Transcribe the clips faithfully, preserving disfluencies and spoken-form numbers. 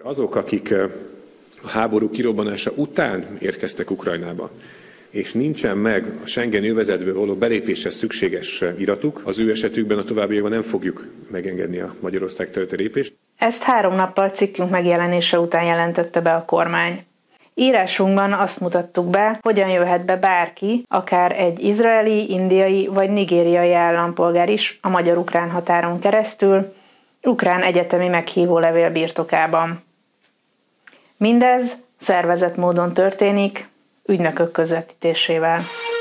Azok, akik a háború kirobbanása után érkeztek Ukrajnába, és nincsen meg a Schengen övezetbe való belépéshez szükséges iratuk, az ő esetükben a továbbiakban nem fogjuk megengedni a Magyarország területre lépést. Ezt három nappal cikkünk megjelenése után jelentette be a kormány. Írásunkban azt mutattuk be, hogyan jöhet be bárki, akár egy izraeli, indiai vagy nigériai állampolgár is a magyar-ukrán határon keresztül, ukrán egyetemi meghívólevél birtokában. Mindez szervezett módon történik, ügynökök közvetítésével.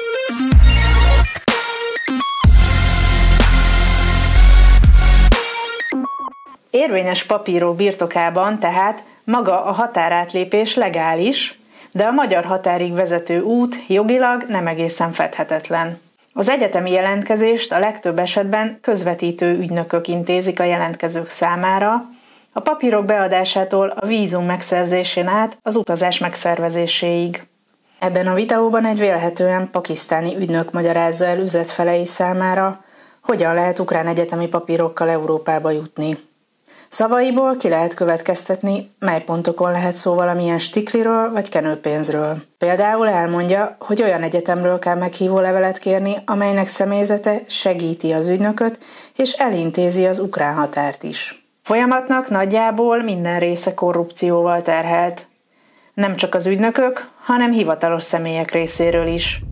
Érvényes papírok birtokában tehát maga a határátlépés legális, de a magyar határig vezető út jogilag nem egészen fedhetetlen. Az egyetemi jelentkezést a legtöbb esetben közvetítő ügynökök intézik a jelentkezők számára, a papírok beadásától a vízum megszerzésén át az utazás megszervezéséig. Ebben a videóban egy vélhetően pakisztáni ügynök magyarázza el üzletfelei számára, hogyan lehet ukrán egyetemi papírokkal Európába jutni. Szavaiból ki lehet következtetni, mely pontokon lehet szó valamilyen stikliről vagy kenőpénzről. Például elmondja, hogy olyan egyetemről kell meghívó levelet kérni, amelynek személyzete segíti az ügynököt és elintézi az ukrán határt is. Folyamatnak nagyjából minden része korrupcióval terhelt. Nem csak az ügynökök, hanem hivatalos személyek részéről is.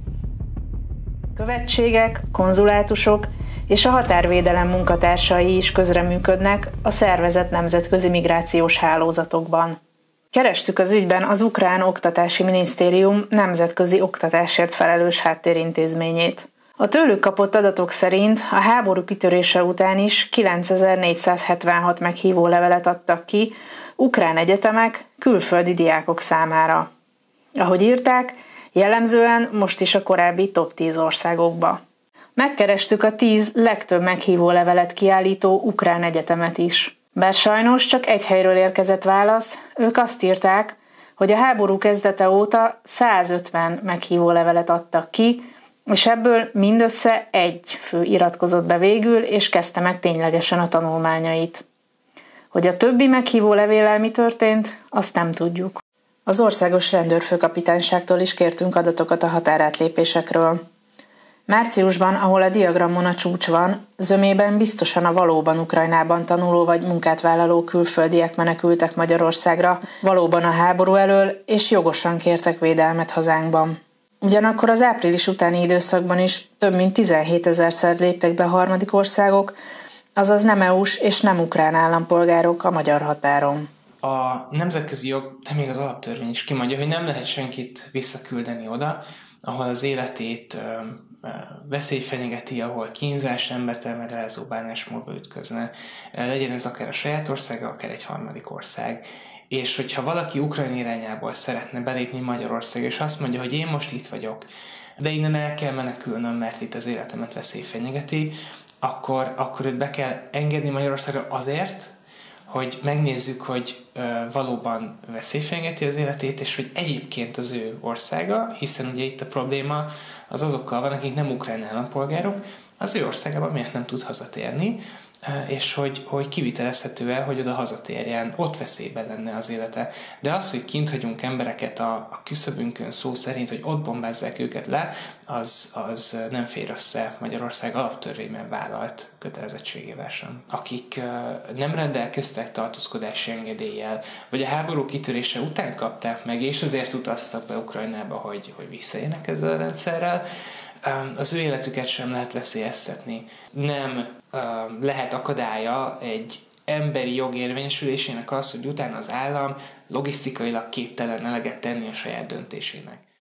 Követségek, konzulátusok és a határvédelem munkatársai is közreműködnek a szervezett nemzetközi migrációs hálózatokban. Kerestük az ügyben az Ukrán Oktatási Minisztérium nemzetközi oktatásért felelős háttérintézményét. A tőlük kapott adatok szerint a háború kitörése után is kilencezer-négyszázhetvenhat meghívó levelet adtak ki ukrán egyetemek külföldi diákok számára. Ahogy írták, jellemzően most is a korábbi top tíz országokba. Megkerestük a tíz legtöbb meghívó levelet kiállító ukrán egyetemet is. Bár sajnos csak egy helyről érkezett válasz, ők azt írták, hogy a háború kezdete óta százötven meghívó levelet adtak ki, és ebből mindössze egy fő iratkozott be végül, és kezdte meg ténylegesen a tanulmányait. Hogy a többi meghívó levéllel mi történt, azt nem tudjuk. Az országos rendőrfőkapitányságtól is kértünk adatokat a határátlépésekről. Márciusban, ahol a diagramon a csúcs van, zömében biztosan a valóban Ukrajnában tanuló vagy munkát vállaló külföldiek menekültek Magyarországra, valóban a háború elől, és jogosan kértek védelmet hazánkban. Ugyanakkor az április utáni időszakban is több mint tizenhétezerszer léptek be harmadik országok, azaz nem é u-s és nem ukrán állampolgárok a magyar határon. A nemzetközi jog, de még az alaptörvény is kimondja, hogy nem lehet senkit visszaküldeni oda, ahol az életét ö, ö, veszély fenyegeti, ahol kínzás, embertelen megalázó bánásmódba ütközne. Legyen ez akár a saját országa, akár egy harmadik ország. És hogyha valaki Ukrajna irányából szeretne belépni Magyarország, és azt mondja, hogy én most itt vagyok, de innen el kell menekülnöm, mert itt az életemet veszély fenyegeti, akkor, akkor őt be kell engedni Magyarországra azért, hogy megnézzük, hogy ö, valóban veszély fenyegeti az életét, és hogy egyébként az ő országa, hiszen ugye itt a probléma az azokkal van, akik nem ukrán állampolgárok, az ő országában miért nem tud hazatérni, és hogy, hogy kivitelezhető-e, hogy oda hazatérjen, ott veszélyben lenne az élete. De az, hogy kint hagyunk embereket a, a küszöbünkön szó szerint, hogy ott bombázzák őket le, az, az nem fér össze Magyarország alaptörvényben vállalt kötelezettségével sem. Akik nem rendelkeztek tartózkodási engedéllyel, vagy a háború kitörése után kapták meg, és azért utaztak be Ukrajnába, hogy, hogy visszaélnek ezzel a rendszerrel, az ő életüket sem lehet veszélyeztetni. Nem lehet akadálya egy emberi jog érvényesülésének az, hogy utána az állam logisztikailag képtelen eleget tenni a saját döntésének.